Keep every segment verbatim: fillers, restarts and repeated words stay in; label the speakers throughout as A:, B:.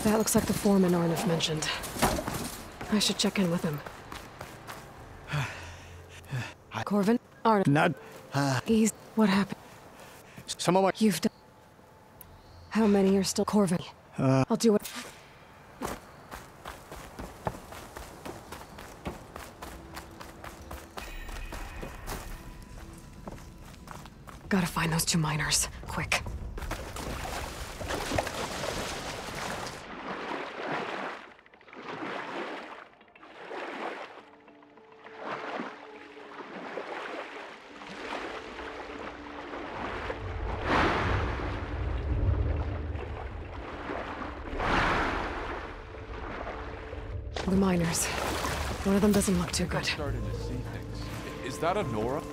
A: That looks like the foreman Arnav mentioned. I should check in with him. Corvin? Arnav?
B: Not...
A: Uh, He's... What happened?
B: Some of my...
A: You've done... How many are still Corvin?
B: Uh...
A: I'll do it. Gotta find those two miners. Quick. The miners. One of them doesn't look too good.
C: I'm starting to see things. Is that a Nora?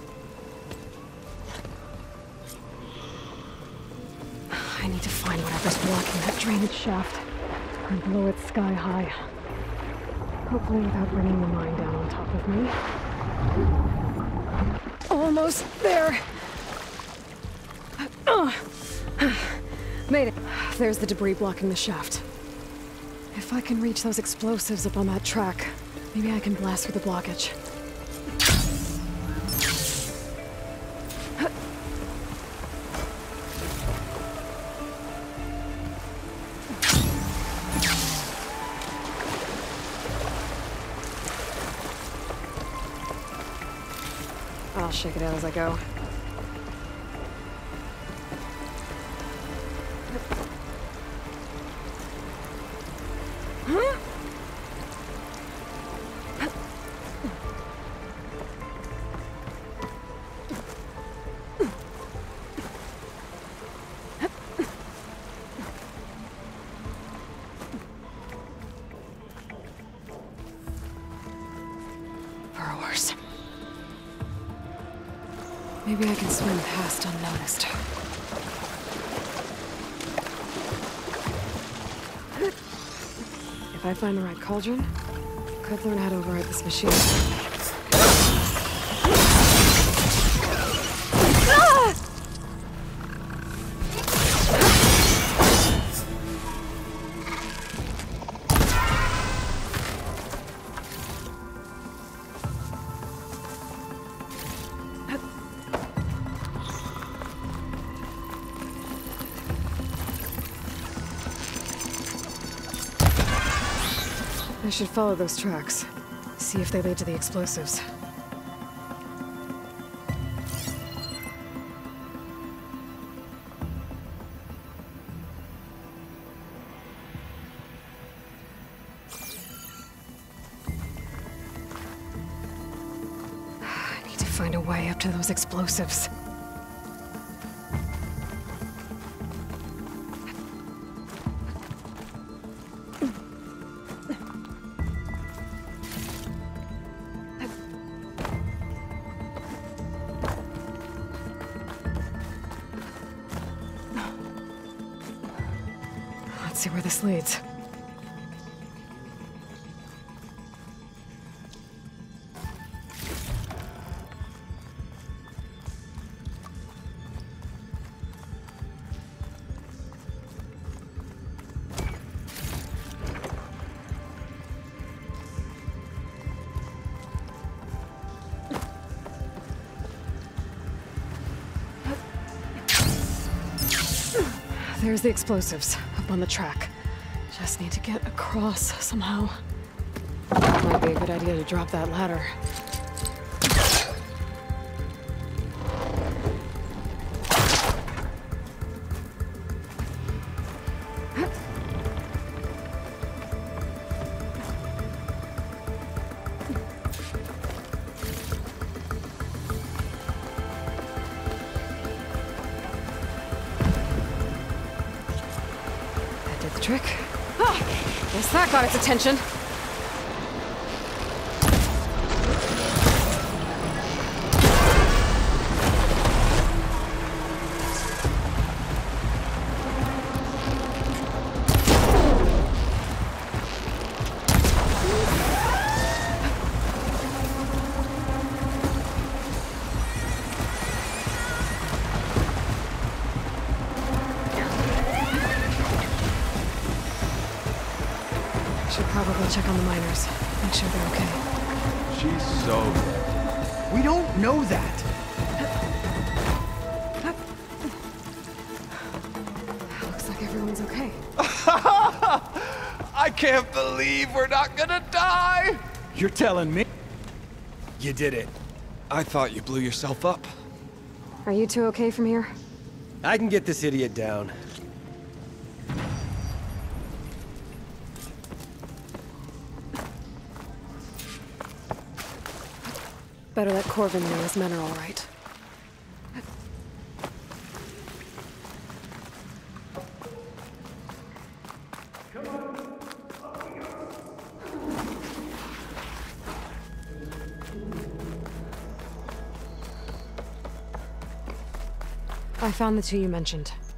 A: I need to find whatever's blocking that drainage shaft and blow it sky high. Hopefully without bringing the mine down on top of me. Almost there! Uh, made it. There's the debris blocking the shaft. If I can reach those explosives up on that track, maybe I can blast through the blockage. I'll shake it out as I go. Burrowers. Maybe I can swim past unnoticed. If I find the right cauldron, I could learn how to override this machine. Ah! I should follow those tracks. See if they lead to the explosives. I need to find a way up to those explosives. Let's see where this leads. There's the explosives, up on the track. Just need to get across somehow. Might be a good idea to drop that ladder. Trick. Ah, guess that got its attention. should probably check on the miners. Make sure they're okay.
C: She's so dead.
B: We don't know that.
A: Looks like everyone's okay.
C: I can't believe we're not gonna die!
B: You're telling me? You did it.
D: I thought you blew yourself up.
A: Are you two okay from here?
D: I can get this idiot down.
A: Better let Corvin know his men are all right. I found the two you mentioned.